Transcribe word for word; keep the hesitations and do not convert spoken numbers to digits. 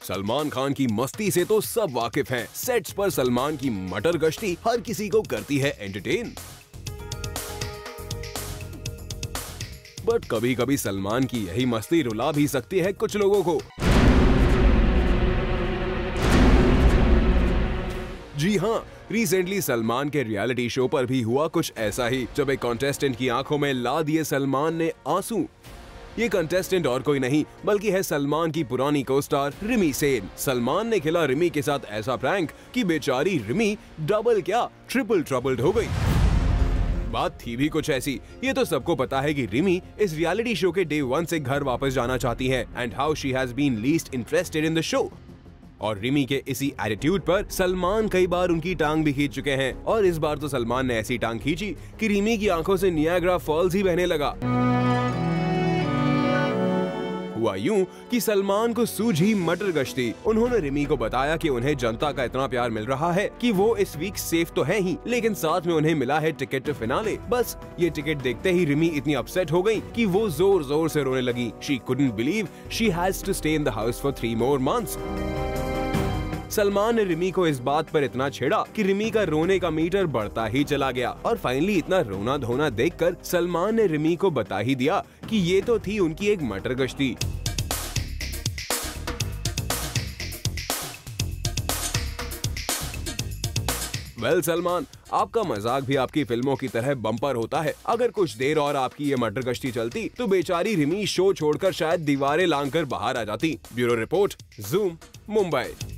सलमान खान की मस्ती से तो सब वाकिफ हैं। सेट्स पर सलमान की मटर गश्ती हर किसी को करती है एंटरटेन। बट कभी कभी सलमान की यही मस्ती रुला भी सकती है कुछ लोगों को। जी हाँ, रिसेंटली सलमान के रियलिटी शो पर भी हुआ कुछ ऐसा ही, जब एक कॉन्टेस्टेंट की आंखों में ला दिए सलमान ने आंसू। ये कंटेस्टेंट और कोई नहीं बल्कि है सलमान की पुरानी को स्टार रिमी सेन। सलमान ने खेला रिमी के साथ ऐसा प्रैंक कि बेचारी रिमी डबल क्या ट्रिपल ट्रबल्ड हो गई। बात थी भी कुछ ऐसी। ये तो सबको पता है कि रिमी इस रियलिटी शो के डे वन से घर वापस जाना चाहती है and how she has been least interested in the show. और रिमी के इसी एटीट्यूड पर सलमान कई बार उनकी टांग भी खींच चुके हैं, और इस बार तो सलमान ने ऐसी टांग खींची कि रिमी की आंखों से नियाग्रा फॉल्स ही बहने लगा। हुआ यूं कि सलमान को सूझी मटर गश्ती। उन्होंने रिमी को बताया कि उन्हें जनता का इतना प्यार मिल रहा है कि वो इस वीक सेफ तो है ही, लेकिन साथ में उन्हें मिला है टिकट टू फिनाले। बस ये टिकट देखते ही रिमी इतनी अपसेट हो गई कि वो जोर जोर से रोने लगी। She couldn't believe she has to stay in the house for three more months. Salman ने रिमी को इस बात पर इतना छेड़ा कि रिमी का रोने का मीटर बढ़ता ही चला गया, और फाइनली इतना रोना धोना देखकर सलमान ने रिमी को बता ही दिया कि ये तो थी उनकी एक मटर गश्ती। वेल well, सलमान, आपका मजाक भी आपकी फिल्मों की तरह बम्पर होता है। अगर कुछ देर और आपकी ये मटर गश्ती चलती तो बेचारी रिमी शो छोड़कर शायद दीवारें लांघकर बाहर आ जाती। Bureau report, Zoom, Mumbai.